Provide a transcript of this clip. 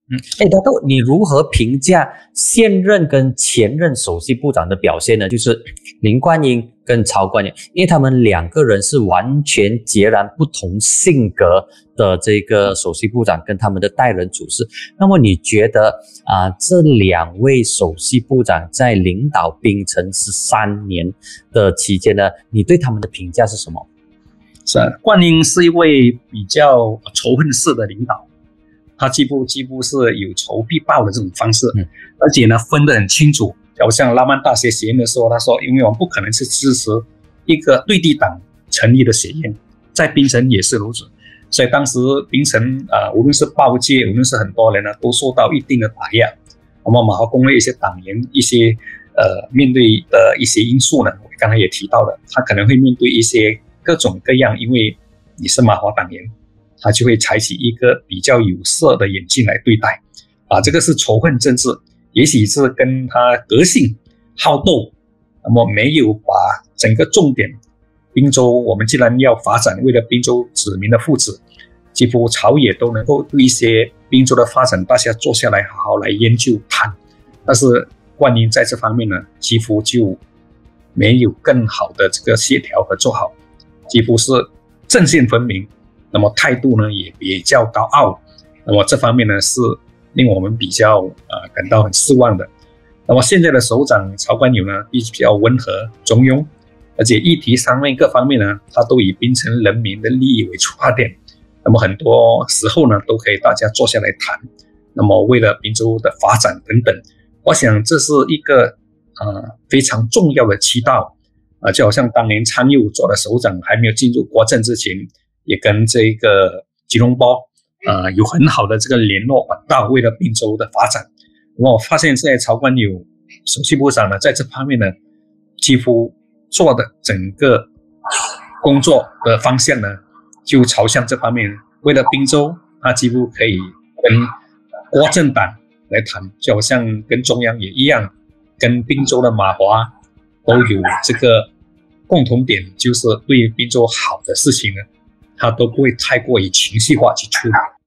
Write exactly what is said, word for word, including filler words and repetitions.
嗯，哎，大豆，你如何评价现任跟前任首席部长的表现呢？就是林冠英跟曹冠尧，因为他们两个人是完全截然不同性格的这个首席部长跟他们的待人处事。那么你觉得啊、呃，这两位首席部长在领导槟城十三年的期间呢，你对他们的评价是什么？ 是啊，冠英是一位比较仇恨式的领导。他几乎几乎是有仇必报的这种方式，嗯、而且呢分得很清楚。好像拉曼大学学院的时候，他说，因为我们不可能去支持一个对地党成立的学院，在槟城也是如此。所以当时槟城啊、呃，无论是报界，无论是很多人呢，都受到一定的打压。那么马华公的一些党员，一些呃面对的一些因素呢，我刚才也提到了，他可能会面对一些各种各样，因为你是马华党员。他就会采取一个比较有色的眼镜来对待，啊，这个是仇恨政治，也许是跟他个性好斗，那么没有把整个重点，滨州我们既然要发展，为了滨州子民的福祉，几乎朝野都能够对一些滨州的发展，大家坐下来好好来研究谈，但是冠英在这方面呢，几乎就没有更好的这个协调和做好，几乎是阵线分明。那么态度呢也比较高傲，那么这方面呢是令我们比较呃感到很失望的。那么现在的首长曹冠尧呢比较温和中庸，而且议题上面各方面呢，他都以槟城人民的利益为出发点。那么很多时候呢都可以大家坐下来谈。那么为了滨州的发展等等，我想这是一个呃非常重要的渠道啊、呃，就好像当年昌佑做的首长还没有进入国政之前。也跟这个吉隆坡呃有很好的这个联络管道，为了滨州的发展。那么我发现现在曹冠尧首席部长呢，在这方面呢，几乎做的整个工作的方向呢，就朝向这方面。为了滨州，他几乎可以跟国政党来谈，就好像跟中央也一样，跟滨州的马华都有这个共同点，就是对滨州好的事情呢。他都不会太过于情绪化去处理。